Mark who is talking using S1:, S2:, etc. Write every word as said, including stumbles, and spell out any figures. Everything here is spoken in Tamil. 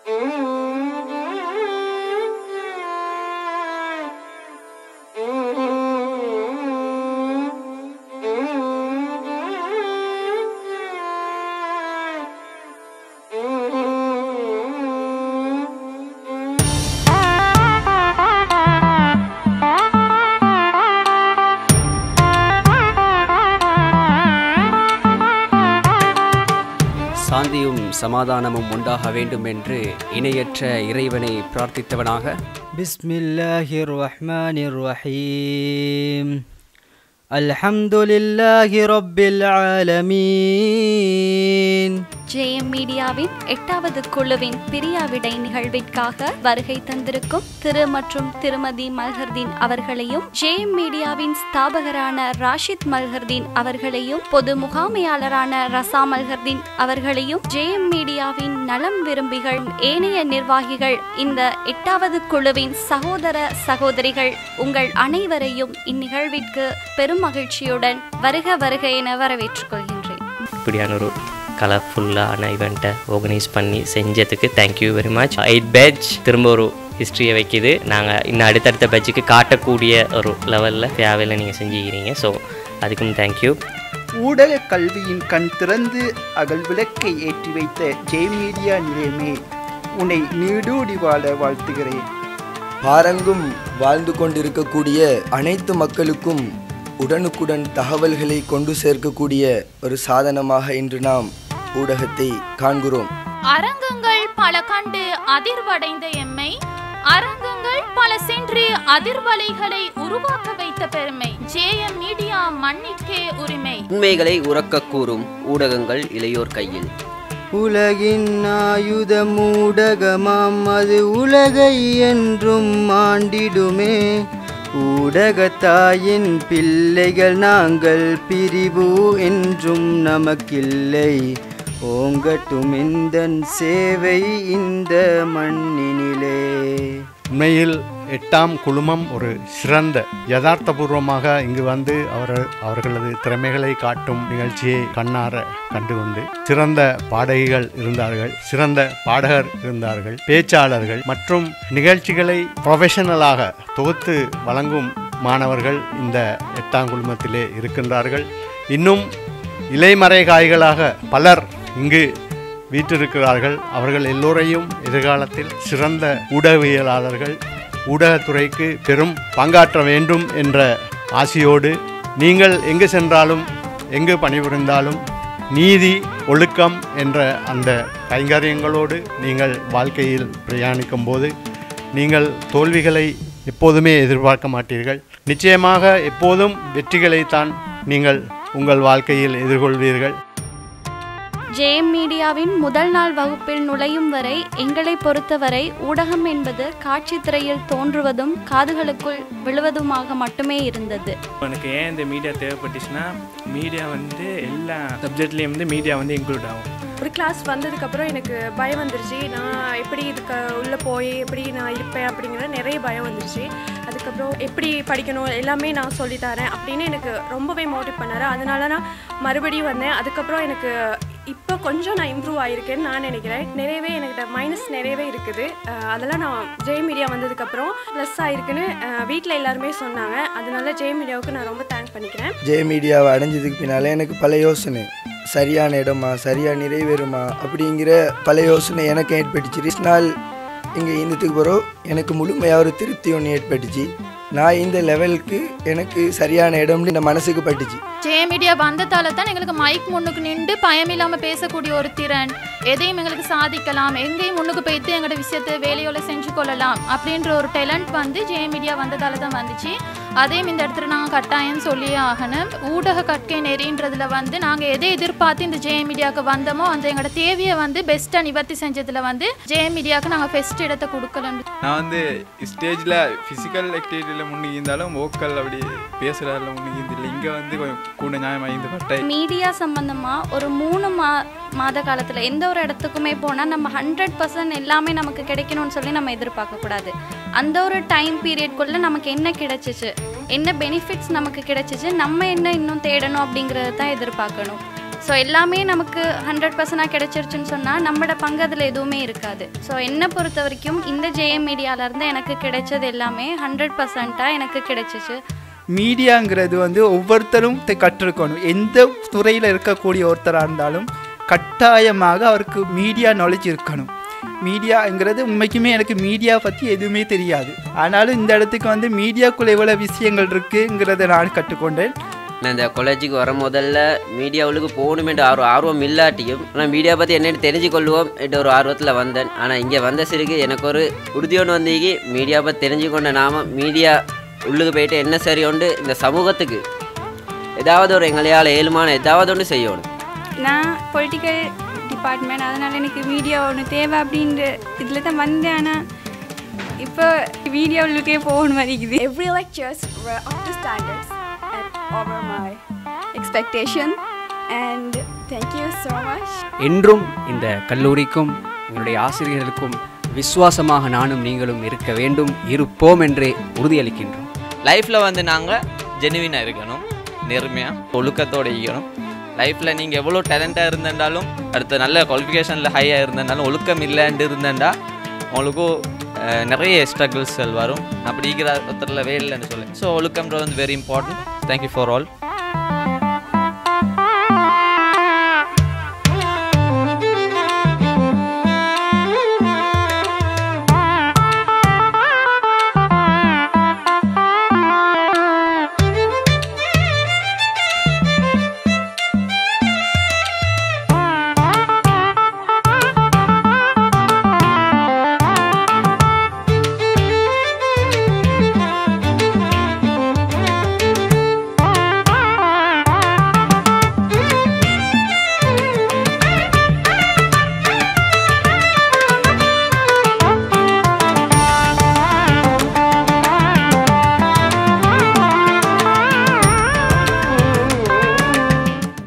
S1: சாந்தியும் சமாதானமும் உண்டாக வேண்டும் என்று இணையற்ற இறைவனை பிரார்த்தித்தவனாக
S2: பிஸ்மில்லாஹிர் ரஹ்மானிர் ரஹீம் அல்ஹம்துலில்லாஹி ரப்பில் ஆலமீன்.
S3: ஜேஎம் மீடியாவின் எட்டாவது குழுவின் பிரியாவிடை நிகழ்விற்காக வருகை தந்திருக்கும் திரு மற்றும் திருமதி மல்ஹர்தீன் அவர்களையும், ஜேஎம் மீடியாவின் ஸ்தாபகரான ராஷித் மல்ஹர்தீன் அவர்களையும், பொது முகாமையாளரான ரசா மல்ஹர்தீன் அவர்களையும், ஜேஎம் மீடியாவின் நலம் விரும்பிகள், ஏனைய நிர்வாகிகள், இந்த எட்டாவது குழுவின் சகோதர சகோதரிகள் உங்கள் அனைவரையும் இந்நிகழ்விற்கு பெரும் மகிழ்ச்சியுடன் வருக வருக என வரவேற்றுக் கொள்கின்றேன்.
S4: இப்படியான ஒரு கலர்ஃபுல்லான இவெண்ட்டை ஆர்கனைஸ் பண்ணி செஞ்சதுக்கு thank you very much. Eight batch திரும்ப ஒரு ஹிஸ்ட்ரியை வைக்கிது. நாங்கள் இன்னும் அடுத்தடுத்த பேட்சுக்கு காட்டக்கூடிய ஒரு லெவலில் ஃபேவில் நீங்கள் செஞ்சுக்கிறீங்க. ஸோ அதுக்கும் தேங்க்யூ.
S5: ஊடக கல்வியின் கண் திறந்து அகல் விளக்கை ஏற்றி வைத்த ஜே மீடியா நிலையமே, உன்னை நீடூடி வாழ வாழ்த்துகிறேன்.
S6: பாரங்கும் வாழ்ந்து கொண்டிருக்கக்கூடிய அனைத்து மக்களுக்கும் உடனுக்குடன் தகவல்களை கொண்டு சேர்க்கக்கூடிய ஒரு சாதனமாக இன்று நாம் ஊடகத்தை காண்கிறோம்.
S7: அரங்கங்கள் பல கண்டு அதிர்வடைந்த எம்மை, அரங்கங்கள் பல சென்று அதிர்வலைகளை உருவாக்க வைத்த பெருமை ஜேஎம் மீடியா மண்ணிற்கே உரிமை.
S1: உண்மைகளை உறக்க கூறும் ஊடகங்கள் இளையோர் கையில்.
S2: உலகின் ஆயுதம் ஊடகமாம், அது உலகை என்றும் ஆண்டிடுமே. ஊடகத்தாயின் பிள்ளைகள் நாங்கள், பிரிவு என்றும் நமக்கில்லை. ஓங்கட்டும் இந்த சேவை இந்த மண்ணினிலே.
S8: உண்மையில் எட்டாம் குழுமம் ஒரு சிறந்த யதார்த்தபூர்வமாக இங்கு வந்து அவர்கள் அவர்களது திறமைகளை காட்டும் நிகழ்ச்சியை கண்ணார கண்டுகொண்டு சிறந்த பாடகிகள் இருந்தார்கள், சிறந்த பாடகர் இருந்தார்கள், பேச்சாளர்கள் மற்றும் நிகழ்ச்சிகளை ப்ரொஃபஷனலாக தொகுத்து வழங்கும் மாணவர்கள் இந்த எட்டாம் குழுமத்திலே இருக்கின்றார்கள். இன்னும் இலைமறைகாய்களாக பலர் இங்கு வீற்றிருக்கிறார்கள். அவர்கள் எல்லோரையும் எதிர்காலத்தில் சிறந்த ஊடகவியலாளர்கள், ஊடகத்துறைக்கு பெரும் பங்காற்ற வேண்டும் என்ற ஆசையோடு நீங்கள் எங்கு சென்றாலும் எங்கு பணிபுரிந்தாலும் நீதி ஒழுக்கம் என்ற அந்த கைங்கரியங்களோடு நீங்கள் வாழ்க்கையில் பிரயாணிக்கும் போது நீங்கள் தோல்விகளை எப்போதுமே எதிர்பார்க்க மாட்டீர்கள். நிச்சயமாக எப்போதும் வெற்றிகளைத்தான் நீங்கள் உங்கள் வாழ்க்கையில் எதிர்கொள்வீர்கள்.
S3: ஜேஎம் மீடியாவின் முதல் நாள் வகுப்பில் நுழையும் வரை எங்களை பொறுத்தவரை ஊடகம் என்பது காட்சி திரையில் தோன்றுவதும் காதுகளுக்குள் விழுவதுமாக மட்டுமே இருந்தது.
S9: எனக்கு ஏன் இந்த மீடியா தேவைப்பட்டுச்சுன்னா, மீடியா வந்து எல்லா சப்ஜெக்ட்லேயும் வந்து மீடியா வந்து இன்க்ளூட் ஆகும்.
S10: ஒரு கிளாஸ் வந்ததுக்கப்புறம் எனக்கு பயம் வந்துருச்சு. நான் எப்படி இதுக்கு உள்ளே போய் எப்படி நான் இருப்பேன் அப்படிங்கிற நிறைய பயம் வந்துருச்சு. அதுக்கப்புறம் எப்படி படிக்கணும் எல்லாமே நான் சொல்லித்தரேன் அப்படின்னு எனக்கு ரொம்பவே மோட்டிவ் பண்ணார். அதனால நான் மறுபடியும் வந்தேன். அதுக்கப்புறம் எனக்கு இப்போ கொஞ்சம் நான் இம்ப்ரூவ் ஆகியிருக்கேன்னு நான் நினைக்கிறேன். நிறையவே எனக்கு மைனஸ் நிறையவே இருக்குது. அதெல்லாம் நான் ஜே மீடியா வந்ததுக்கப்புறம் ப்ளஸ் ஆகிருக்குன்னு வீட்டில் எல்லாருமே சொன்னாங்க. அதனால ஜே மீடியாவுக்கு நான் ரொம்ப தேங்க் பண்ணிக்கிறேன்.
S6: ஜே மீடியாவை அடைஞ்சதுக்கு பின்னால் எனக்கு பல யோசனை, சரியான இடமா சரியாக நிறைவேறுமா அப்படிங்கிற பல யோசனை எனக்கு ஏற்பட்டுச்சு. நாள் இங்கே இந்தத்துக்கு போகிறோம் எனக்கு முழுமையாக ஒரு திருப்தி ஒன்று ஏற்பட்டுச்சு. நான் இந்த லெவலுக்கு எனக்கு சரியான இடம்னு இந்த மனசுக்கு பட்டுச்சு.
S7: ஜே மீடியா வந்ததால தான் எங்களுக்கு மைக் முன்னுக்கு நின்று பயம் இல்லாமல் பேசக்கூடிய ஒரு திறன், எதையும் எங்களுக்கு சாதிக்கலாம், எங்கேயும் முன்னுக்கு போய்த்து எங்களோட விஷயத்தை வேலையோட செஞ்சு கொள்ளலாம் அப்படின்ற ஒரு டேலண்ட் வந்து ஜே மீடியா வந்ததால தான் வந்துச்சு. அதையும் இந்த இடத்துல நாங்கள் கட்டாயம் சொல்லியே ஆகணும். ஊடக கற்கை நெறின்றதுல வந்து நாங்கள் எதை எதிர்பார்த்து இந்த ஜே மீடியாவுக்கு வந்தோமோ அந்த எங்களோட தேவையை வந்து பெஸ்ட்டாக நிவர்த்தி செஞ்சதில் வந்து ஜே மீடியாவுக்கு நாங்கள் பெஸ்ட் இடத்தை கொடுக்கலாம்.
S11: நான் வந்து ஸ்டேஜில் ஃபிசிக்கல் ஆக்டிவிட்டியில் முன்னுக்கு இருந்தாலும் வோக்கல் அப்படி பேசுகிறதில் முன்னுக்கு இல்லை. இங்கே வந்து கூட நியாயமாக இந்த பட்டை
S3: மீடியா சம்பந்தமாக ஒரு மூணு மா மாத காலத்தில் எந்த ஒரு இடத்துக்குமே போனால் நம்ம ஹண்ட்ரட் பர்சன்ட் எல்லாமே நமக்கு கிடைக்கணும்னு சொல்லி நம்ம எதிர்பார்க்கக்கூடாது. அந்த ஒரு டைம் பீரியட்குள்ளே நமக்கு என்ன கிடைச்சிச்சு, என்ன பெனிஃபிட்ஸ் நமக்கு கிடைச்சிச்சு, நம்ம என்ன இன்னும் தேடணும் அப்படிங்கிறத தான் எதிர்பார்க்கணும். ஸோ எல்லாமே நமக்கு ஹண்ட்ரட் பர்சன்டாக கிடைச்சிருச்சுன்னு சொன்னால் நம்மளோட பங்கு அதில் எதுவுமே இருக்காது. ஸோ என்னை பொறுத்த வரைக்கும் இந்த ஜேஎம் மீடியாவிலேருந்து எனக்கு கிடைச்சது எல்லாமே ஹண்ட்ரட் பர்சன்ட்டாக எனக்கு கிடைச்சிச்சு.
S5: மீடியாங்கிறது வந்து ஒவ்வொருத்தரும் கற்றுக்கணும். எந்த துறையில் இருக்கக்கூடிய ஒருத்தராக இருந்தாலும் கட்டாயமாக அவருக்கு மீடியா நாலேஜ் இருக்கணும். மீடியாங்கிறது உண்மைக்குமே எனக்கு மீடியா பற்றி எதுவுமே தெரியாது. ஆனாலும் இந்த இடத்துக்கு வந்து மீடியாக்குள்ளே எவ்வளோ விஷயங்கள் இருக்குங்கிறத நான் கற்றுக்கொண்டேன்.
S12: நான் இந்த காலேஜுக்கு வர முதல்ல மீடியாவுக்கு போகணுமென்ற ஆர்வம் ஆர்வம் இல்லாட்டியும் ஆனால் மீடியா பற்றி என்னென்னு தெரிஞ்சு கொள்வோம் என்ற ஒரு ஆர்வத்தில் வந்தேன். ஆனால் இங்கே வந்த சிறுக்கு எனக்கு ஒரு உறுதியோடு வந்தீங்க மீடியா பற்றி தெரிஞ்சு கொண்ட நாம மீடியா உள்ளுக்கு போயிட்டு என்ன சரி உண்டு இந்த சமூகத்துக்கு ஏதாவது ஒரு எங்களையால் ஏழுமான ஏதாவது ஒன்று செய்யணும்.
S13: நான் பொலிட்டிக்கல் டிபார்ட்மெண்ட், அதனால் எனக்கு மீடியா ஒன்று தேவை அப்படின்ற இதில் தான் வந்தேன். ஆனால் இப்போ மீடியா உள்ளுக்கே போகணும் வரைக்குது.
S14: Every lectures were up to standards and over my expectation and thank you so much.
S1: என்றும் இந்த கல்லூரிக்கும் எங்களுடைய ஆசிரியர்களுக்கும் விசுவாசமாக நானும் நீங்களும் இருக்க வேண்டும், இருப்போம் என்றே உறுதியளிக்கின்றோம்.
S15: லைஃப்பில் வந்து நாங்கள் ஜெனுவினாக இருக்கணும், நேர்மையாக ஒழுக்கத்தோடு இருக்கணும். லைஃப்பில் நீங்கள் எவ்வளோ டேலண்ட்டாக இருந்தேன்டாலும் அடுத்த நல்ல குவாலிஃபிகேஷனில் ஹையாக இருந்தேன்டாலும் ஒழுக்கம் இல்லைன்ட்டு இருந்தேன்டா உங்களுக்கும் நிறைய ஸ்ட்ரகிள்ஸ்கள் வரும். அப்படி இருக்கிற ஒருத்தரில் வேலைன்னு சொல்லி ஸோ ஒழுக்கம்ன்றது வந்து very important. Thank you for all.